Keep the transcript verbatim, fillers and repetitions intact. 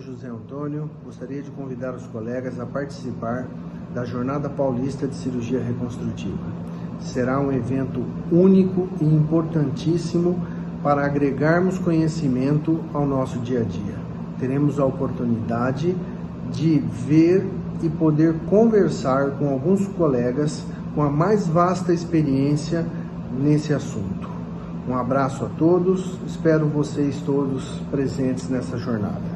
José Antônio, gostaria de convidar os colegas a participar da Jornada Paulista de Cirurgia Reconstrutiva. Será um evento único e importantíssimo para agregarmos conhecimento ao nosso dia a dia. Teremos a oportunidade de ver e poder conversar com alguns colegas com a mais vasta experiência nesse assunto. Um abraço a todos, espero vocês todos presentes nessa jornada.